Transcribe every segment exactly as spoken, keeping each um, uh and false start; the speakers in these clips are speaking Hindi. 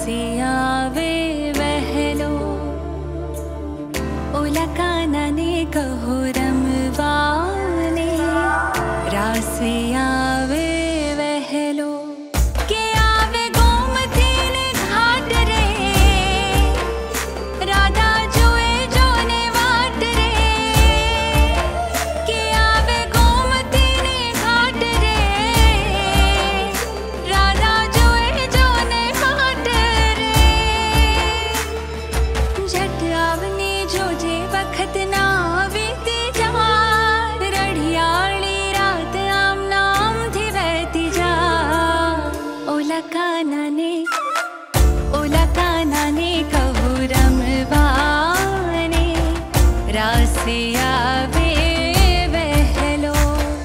रासिया वे बहलो ओला काना ने कहो रमवाने रासिया वे बहलो के आवे गोमती ने घाट रे राधा जुए जोने वाट रे के आवे गोमती ने घाट रे राधा जुए जोने वाट रे झट आवने जो जे वक्त ना बीती जा रढ़ियाली रात आम नाम थी बहती जा ओला काना ने ओला काना ने कहो रमवाने रासिया वे बहलो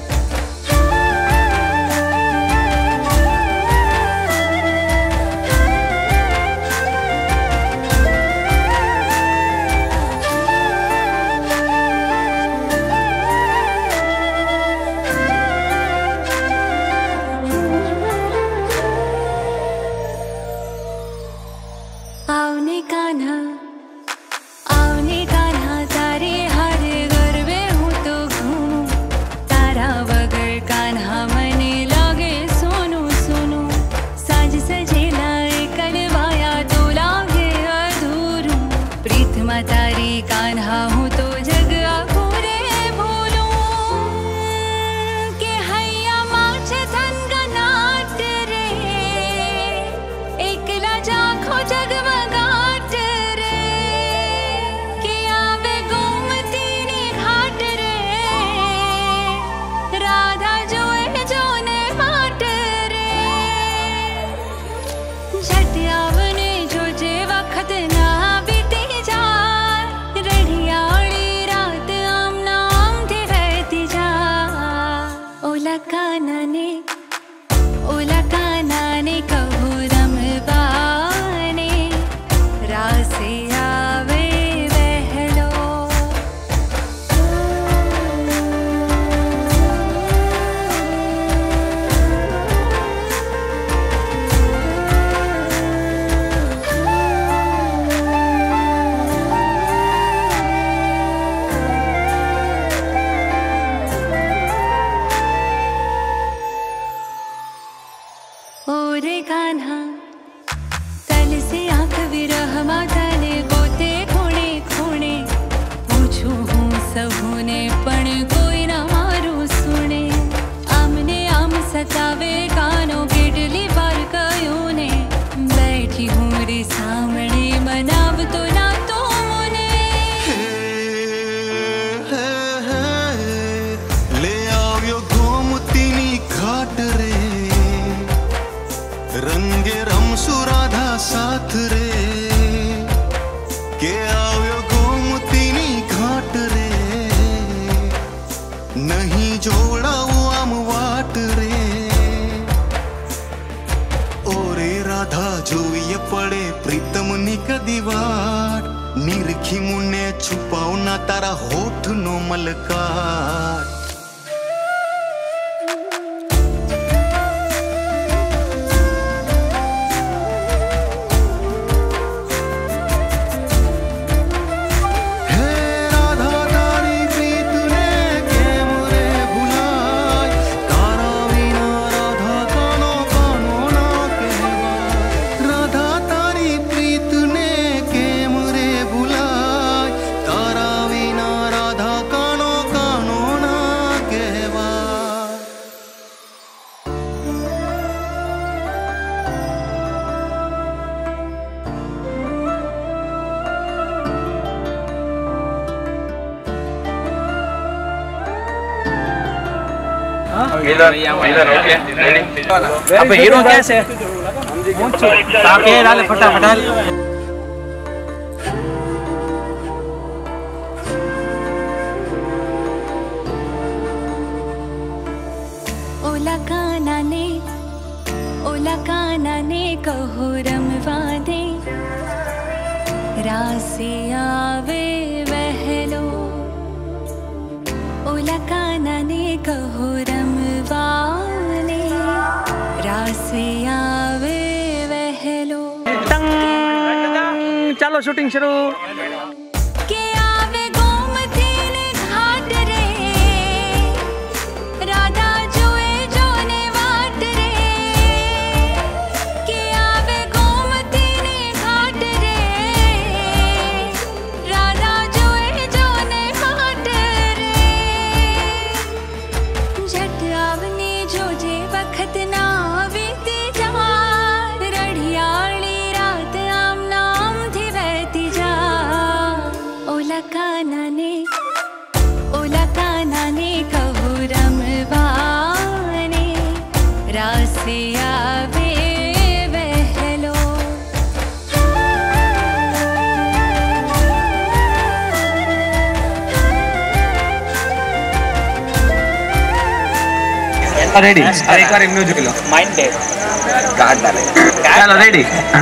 आवने कान्हा आवने कान्हा तारे हर गरबे हूँ तो घूमूं तारा वगर कान्हा मने लागे सोनू सोनू साज सजेला कलवाया तो लागे अधूरू प्रीतमा तारी कान्हा हूँ तो जग आखोरे भूलूं के हैया माछ थन का नाट रे एकला जाखो जगमगाट रे के आवे गोमती ने घाट रे राधा जोए जोने माट रे झट आवने जो जे वक्त ना बीती जा रढ़ियाली रात आम नाम थी बहती जा ओला काना ने ओला काना ने कहो रमवाने रासिया वे बहलो ओरे कान्हा तल से आंख विरह माताने गोते खूणे खूणे पूछू हूँ सबूने पण कोई ना मारू सुने आमने आम सतावे कानो केटली बार कयूं ने बैठी हूँ रे सामने मनाव तो ना तो मुने ले આવ્યો ગોમતીની ઘાટ રે રંગે રમસુ રાધા સાથ રે કે આવ્યો ગોમતીની ઘાટ રે નહીં જોડાવું આમ વાટ રે ઓરે રાધા જોઈએ પડે પ્રીતમની કદી વાટ નિરખી મુને છુપાવના તારા હોઠનો મલકાટ इधर इधर ओके रेडी अब हीरो कैसे ताके डाले फटाफट डाल ओला काना ने ओला काना ने कहो रमवाने रासिया वे बहलो ओला काना ने कहो रमवाने रासिया वे बहलो तंग ચાલો શૂટિંગ શરૂ. के आवे गोमती ने घाट रे राधा जोए जोने वाट रे के आवे गोमती ने घाट रे राधा जोए जोने वाट रे झट आवने जोजे वक्त ना बीती जा रढ़ियाली रात आम नाम थी बहती जा ओला काना ने ओला काना ने कहू रमवाने रासे आवे बहलो રેડી અરે એકવાર એમનું જોઈ લો માઇન્ડ ડે કાર્ડ ડાલે ચાલો રેડી.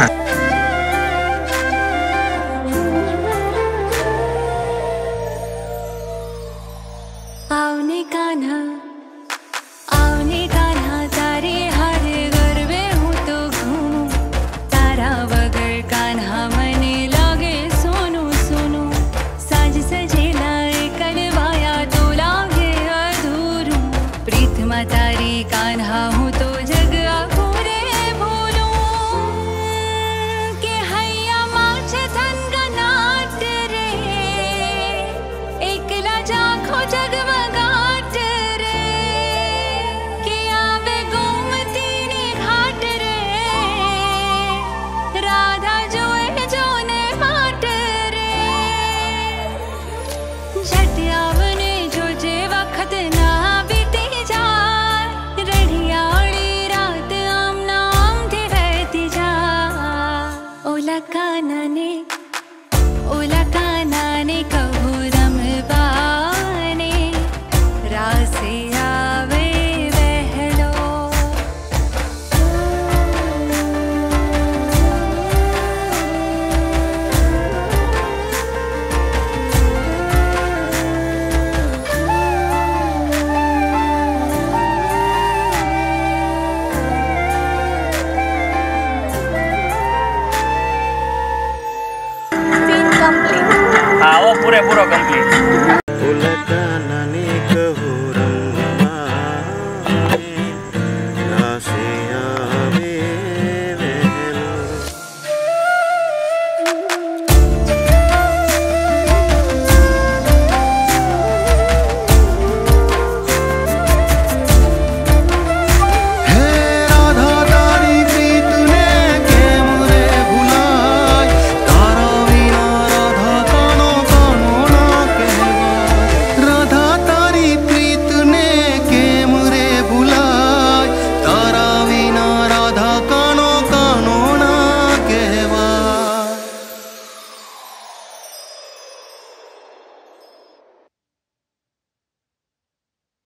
आवने कान्हा आवने कान्हा तारे हर गरबे हूँ तो घूमूं तारा वगर कान्हा मने लागे सोनू सोनू साज सजेला कलवाया तो लागे अधूरू प्रीत मा तारी कान्हा हूँ तो जग आखूरे भूलूं के हैया माछ धन गनाट रे एकला जाखो जगमगाट रे के आवे गोमती ने घाट रे राधा जोए जोने बाट रे झट आवने जोजे वक्त ना बीती जा रढ़ियाली रात आम नाम थी बहती जा ओला काना ने ओला काना ने कहू रमवाने रासे आवे बहलो હા ઓ પૂરેપૂરો કમ્પ્લીટ.